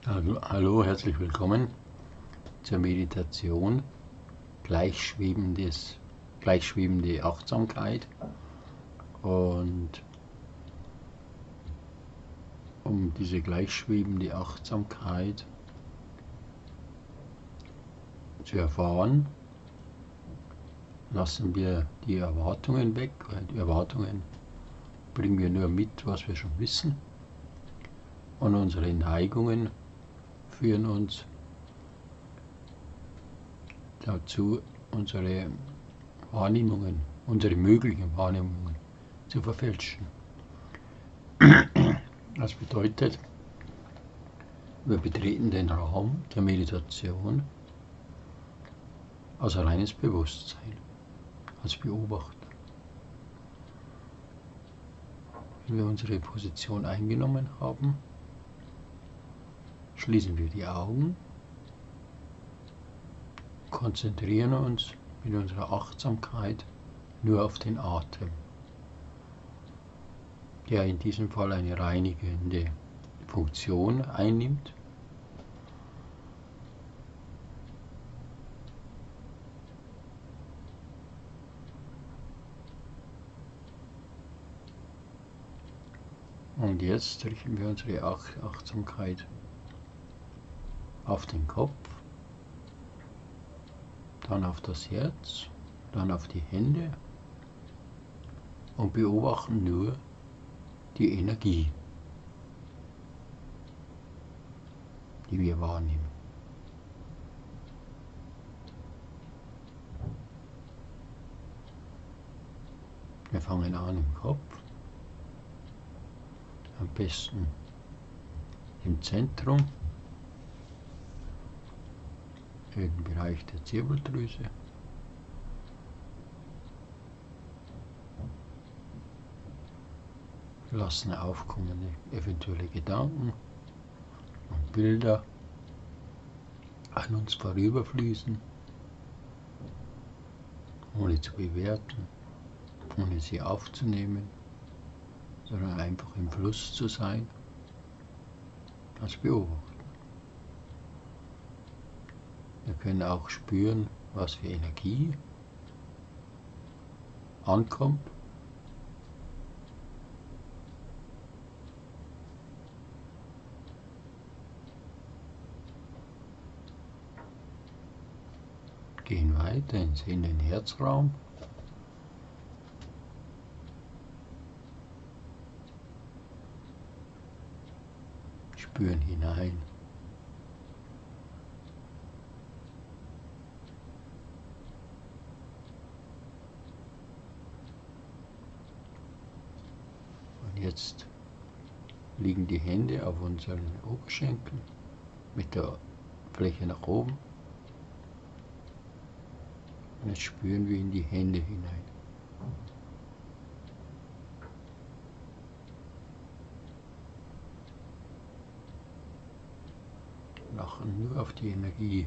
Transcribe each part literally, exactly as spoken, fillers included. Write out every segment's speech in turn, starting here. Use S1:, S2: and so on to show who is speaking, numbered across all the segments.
S1: Hallo, hallo, herzlich willkommen zur Meditation gleichschwebendes, gleichschwebende Achtsamkeit. Und um diese gleichschwebende Achtsamkeit zu erfahren, lassen wir die Erwartungen weg. Die Erwartungen bringen wir nur mit, was wir schon wissen. Und unsere Neigungen führen uns dazu, unsere Wahrnehmungen, unsere möglichen Wahrnehmungen zu verfälschen. Das bedeutet, wir betreten den Raum der Meditation als reines Bewusstsein, als Beobachter. Wenn wir unsere Position eingenommen haben, schließen wir die Augen, konzentrieren uns mit unserer Achtsamkeit nur auf den Atem, der in diesem Fall eine reinigende Funktion einnimmt. Und jetzt richten wir unsere Achtsamkeit auf den Kopf, dann auf das Herz, dann auf die Hände und beobachten nur die Energie, die wir wahrnehmen. Wir fangen an im Kopf, am besten im Zentrum, im Bereich der Zirbeldrüse. Wir lassen aufkommende eventuelle Gedanken und Bilder an uns vorüberfließen, ohne zu bewerten, ohne sie aufzunehmen, sondern einfach im Fluss zu sein, als Beobachter. Wir können auch spüren, was für Energie ankommt. Gehen weiter in den Herzraum. Spüren hinein. Und jetzt liegen die Hände auf unseren Oberschenkeln mit der Fläche nach oben. Und jetzt spüren wir in die Hände hinein. Achten nur auf die Energie.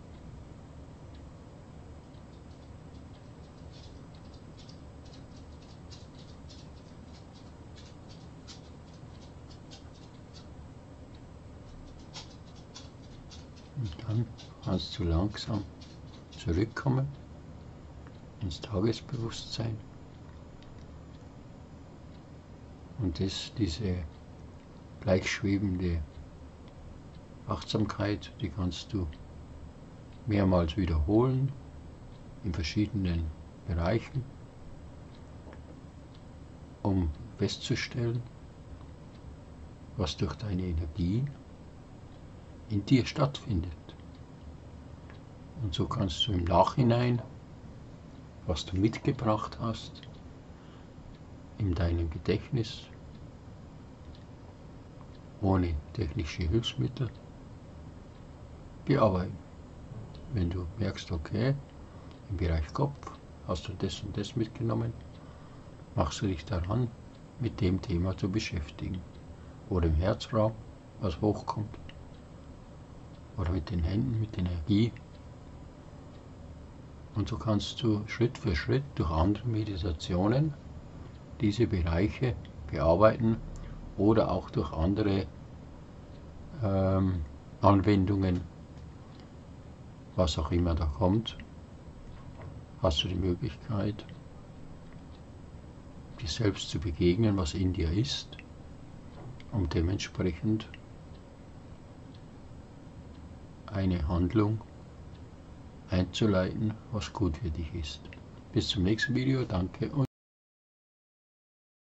S1: Und dann kannst du langsam zurückkommen ins Tagesbewusstsein und das, diese gleichschwebende Achtsamkeit, die kannst du mehrmals wiederholen in verschiedenen Bereichen, um festzustellen, was durch deine Energie in dir stattfindet. Und so kannst du im Nachhinein, was du mitgebracht hast, in deinem Gedächtnis, ohne technische Hilfsmittel, bearbeiten. Wenn du merkst, okay, im Bereich Kopf hast du das und das mitgenommen, machst du dich daran, mit dem Thema zu beschäftigen. Oder im Herzraum, was hochkommt. Oder mit den Händen, mit der Energie. Und so kannst du Schritt für Schritt durch andere Meditationen diese Bereiche bearbeiten oder auch durch andere ähm, Anwendungen, was auch immer da kommt, hast du die Möglichkeit, dir selbst zu begegnen, was in dir ist, um dementsprechend eine Handlung einzuleiten, was gut für dich ist. Bis zum nächsten Video, danke und